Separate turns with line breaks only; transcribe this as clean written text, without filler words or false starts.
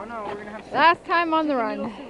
no, we're gonna have
Last time on the run.